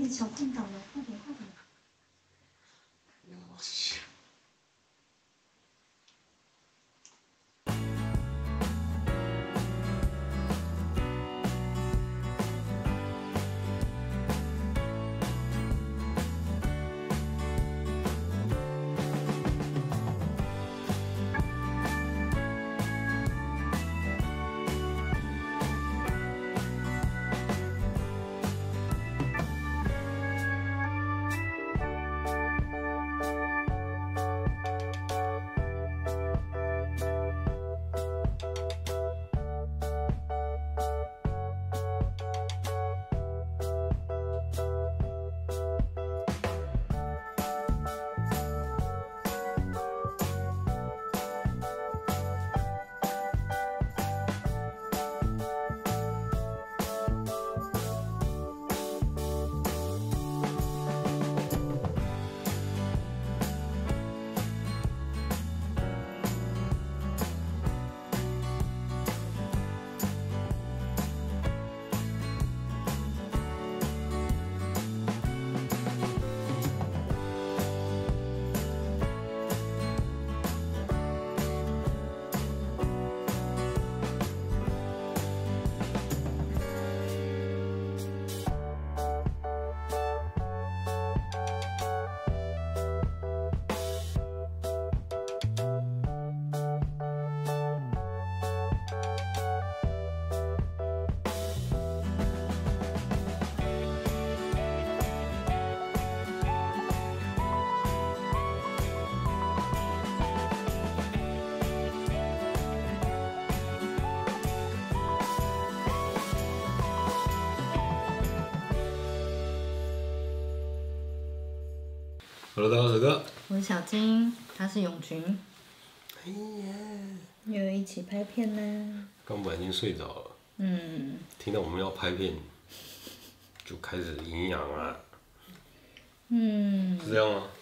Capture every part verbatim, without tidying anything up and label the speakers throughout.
Speaker 1: 点小困倒了，快点快点。
Speaker 2: Hello， 大家好，我是哥。
Speaker 1: 我是小金，他是永群。
Speaker 2: 哎呀，
Speaker 1: 又一起拍片呢。
Speaker 2: 刚本来已经睡着了，
Speaker 1: 嗯。
Speaker 2: 听到我们要拍片，就开始营养啊。
Speaker 1: 嗯。
Speaker 2: 是这样吗？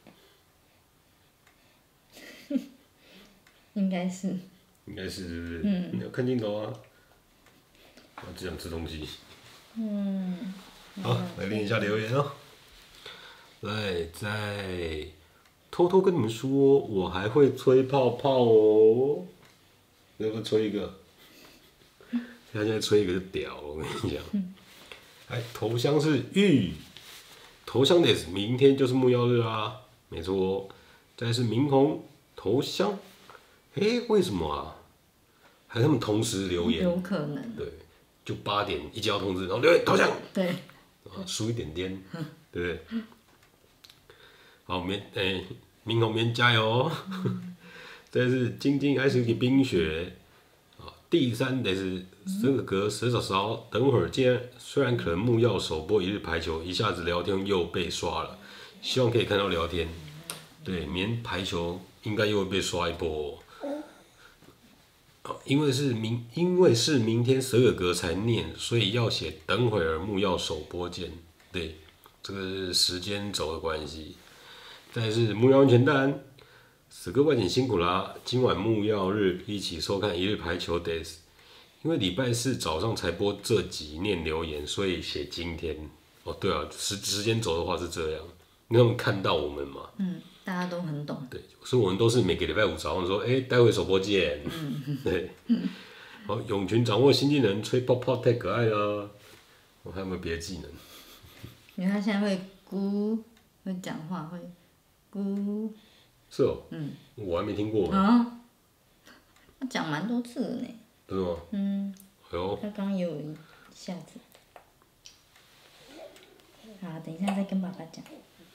Speaker 1: 应该是。
Speaker 2: 应该是是不是？
Speaker 1: 嗯。
Speaker 2: 你要看镜头啊。我只想吃东西。
Speaker 1: 嗯。
Speaker 2: 好，来念一下留言哦。来，再偷偷跟你们说，我还会吹泡泡哦。要不要吹一个？他现在吹一个就屌了，我跟你讲。哎，头香是玉，头香的明天就是木曜日啦，没错哦。再是明红头香，哎，为什么啊？还是他们同时留言？
Speaker 1: 有可能。
Speaker 2: 对，就八点一接到通知，然后留言头香。
Speaker 1: 对。
Speaker 2: 啊，输一点点，对不对？好，明诶，明红明天加油哦！这是晶晶爱 Suki 冰雪啊，第三得是这个格蛇嫂嫂。等会儿既然虽然可能木曜首播一日排球，一下子聊天又被刷了，希望可以看到聊天。对，明天排球应该又会被刷一波哦。因为是明，因为是明天十二格才念，所以要写等会儿木曜首播见。对，这个是时间轴的关系。再来是木曜温泉蛋，死哥外景辛苦啦！今晚木曜日一起收看一日排球 days。因为礼拜四早上才播这集念留言，所以写今天。哦，对啊，时时间轴的话是这样，因为他们看到我们嘛。
Speaker 1: 嗯，大家都很懂。
Speaker 2: 对，所以我们都是每个礼拜五早上说，哎、欸，待会首播见。嗯，对。好，永群掌握新技能，吹泡泡太可爱了。我还有没有别的技能？
Speaker 1: 因为他现在会咕，会讲话，会咕。
Speaker 2: 是哦。
Speaker 1: 嗯。
Speaker 2: 我还没听过。
Speaker 1: 啊。他讲蛮多次的呢。
Speaker 2: 真的吗？
Speaker 1: 嗯。
Speaker 2: 哎呦。
Speaker 1: 他刚刚也有一下子。好，等一下再跟爸爸讲。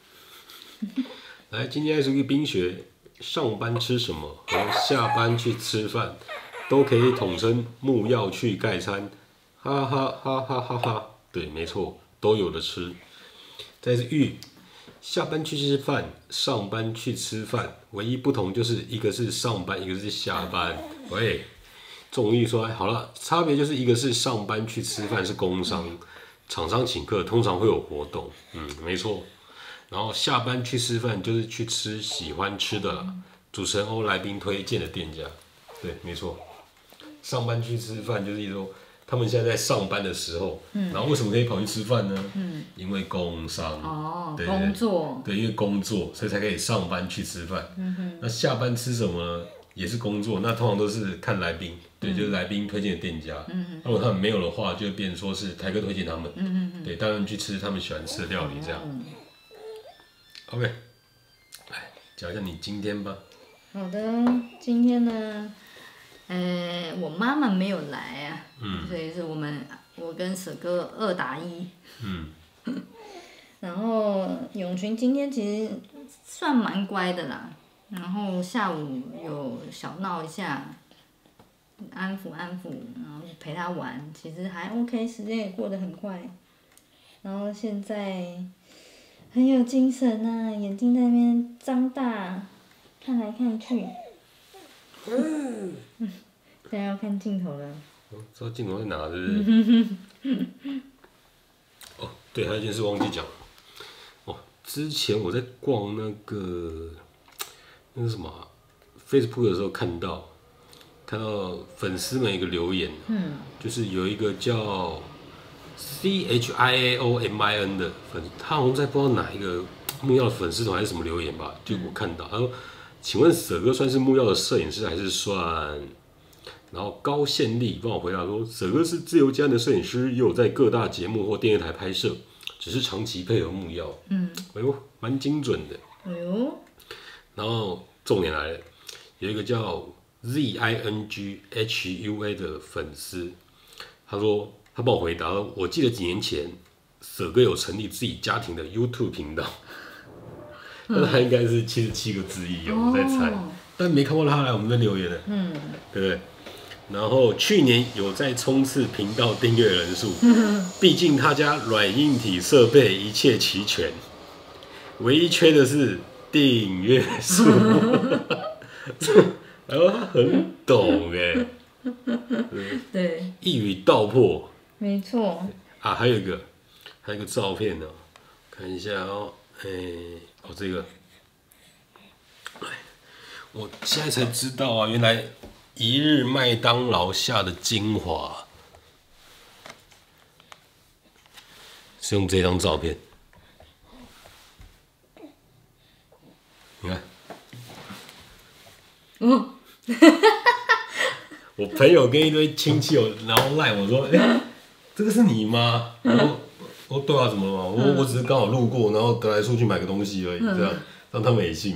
Speaker 2: 来，今天是个冰雪，上班吃什么和下班去吃饭，都可以统称木曜去盖餐，哈哈哈哈哈哈。对，没错，都有的吃。再是玉，下班去吃饭，上班去吃饭，唯一不同就是一个是上班，一个是下班。喂，仲玉说好了，差别就是一个是上班去吃饭是工商，厂商请客通常会有活动，嗯，没错。然后下班去吃饭就是去吃喜欢吃的啦，主持人欧来宾推荐的店家，对，没错。上班去吃饭就是一种他们现在在上班的时候，嗯、然后为什么可以跑去吃饭呢？嗯，因为工伤。
Speaker 1: 哦，
Speaker 2: 对
Speaker 1: 工作。
Speaker 2: 对，因为工作，所以才可以上班去吃饭。嗯哼。那下班吃什么呢？也是工作，那通常都是看来宾，对，嗯、就是来宾推荐的店家。嗯哼。如果他们没有的话，就会变成说是台哥推荐他们。嗯哼。对，当然去吃他们喜欢吃的料理这样。嗯、OK， 来讲一下你今天吧。
Speaker 1: 好的，今天呢。呃，我妈妈没有来啊，嗯、所以是我们我跟舍哥二打一。嗯。然后永群今天其实算蛮乖的啦，然后下午有小闹一下，安抚安抚，然后陪他玩，其实还 OK， 时间也过得很快。然后现在很有精神啊，眼睛在那边张大，看来看去。嗯，现在要看镜头了。
Speaker 2: 哦，知道镜头在哪是不是？哦，对，还有一件事忘记讲。哦，之前我在逛那个那个什么、啊、Facebook 的时候看到，看到粉丝们一个留言，嗯，就是有一个叫 C H I A O M I N 的粉，他好像在不知道哪一个木曜的粉丝团还是什么留言吧，就我看到，他说。请问舍哥算是木曜的摄影师还是算？然后高宪利帮我回答说，舍哥是自由家的摄影师，也有在各大节目或电视台拍摄，只是长期配合木曜。嗯，哎呦，蛮精准的。哎呦。然后重点来了，有一个叫 Z I N G H U A 的粉丝，他说他帮我回答了，我记得几年前舍哥有成立自己家庭的 YouTube 频道。但是他应该是七十七个字以有，我在猜，哦、但没看过他来我们这留言的，嗯，对不对？然后去年有在冲刺频道订阅人数，毕竟他家软硬体设备一切齐全，唯一缺的是订阅数。然后他很懂哎，
Speaker 1: 对，
Speaker 2: 一语道破，
Speaker 1: 没错。
Speaker 2: 啊，还有一个，还有一个照片呢、喔，看一下哦、喔，哎、欸。哦，这个，我现在才知道啊，原来一日麦当劳下的精华是用这张照片。你看，哦，我朋友跟一堆亲戚有，然后赖我说，哎、欸，这个是你吗？然后。我对啊，怎么了嘛？我、嗯、我只是刚好路过，然后得来速去买个东西而已，嗯、这样让他们也信。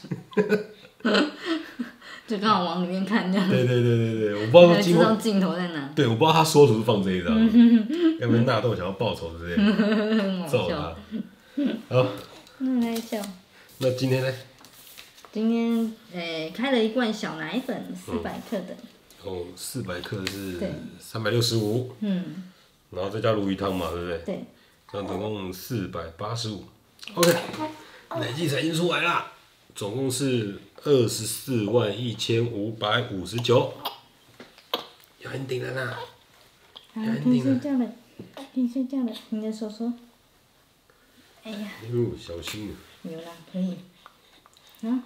Speaker 1: 就刚好往里面看这样。
Speaker 2: 对对对对对，我不知道
Speaker 1: 知道镜头在哪。
Speaker 2: 对，我不知道他说图是放这一张，要不然纳豆想要报仇之类的，揍他。好，
Speaker 1: 那来笑。
Speaker 2: 那今天呢？
Speaker 1: 今天诶、欸、开了一罐小奶粉，四百克的。
Speaker 2: 嗯、哦，四百克是三百六十五。嗯。然后再加鲈鱼汤嘛，对不对？
Speaker 1: 对。
Speaker 2: 这样总共四百八十五。OK， 累计财金出来啦，总共是二十四万一千五百五十九。要 ending 了啦！
Speaker 1: 要 ending 了。可以睡觉了，可以睡觉了，你的手手。哎呀。
Speaker 2: 哟，小心啊。
Speaker 1: 有啦，可以。啊。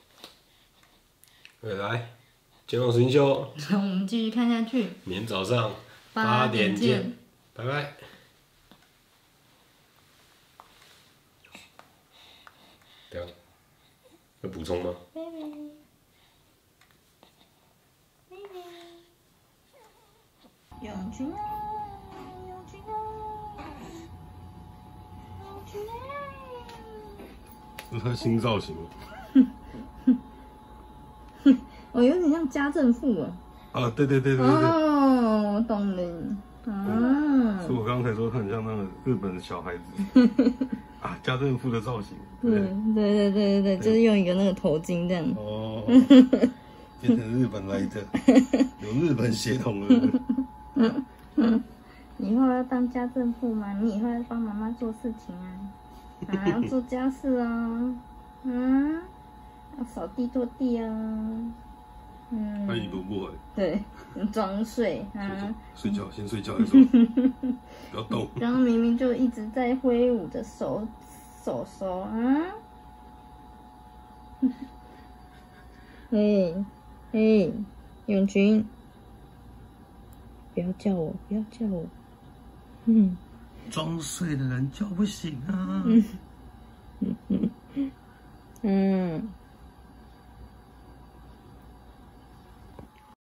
Speaker 2: 来，健康神秀。
Speaker 1: 我们继续看下去。
Speaker 2: 明天早上八点见。拜拜。对啊，要补充吗？
Speaker 1: 永群啊，永群啊，永群啊！
Speaker 2: 这是他新造型。
Speaker 1: 哦，有点像家政妇啊。
Speaker 2: 啊，对对对对对。
Speaker 1: 哦，我懂了。啊！
Speaker 2: 所以我刚才说他很像那个日本的小孩子啊，家政妇的造型。
Speaker 1: 对对对对对对，就是用一个那个头巾这样。
Speaker 2: 哦，变成日本来的，有日本血统了。
Speaker 1: 以后要当家政妇吗？你以后要帮妈妈做事情啊，啊，要做家事啊，嗯，要扫地拖地啊。嗯，
Speaker 2: 他已读不回。
Speaker 1: 对，装睡啊。
Speaker 2: 睡觉，先睡觉再说。不要动。
Speaker 1: 刚刚明明就一直在挥舞着手手手啊。嘿，嘿，永群。 不要叫我，不要叫我。嗯，
Speaker 3: 装睡的人叫不醒啊。
Speaker 1: 嗯嗯嗯嗯。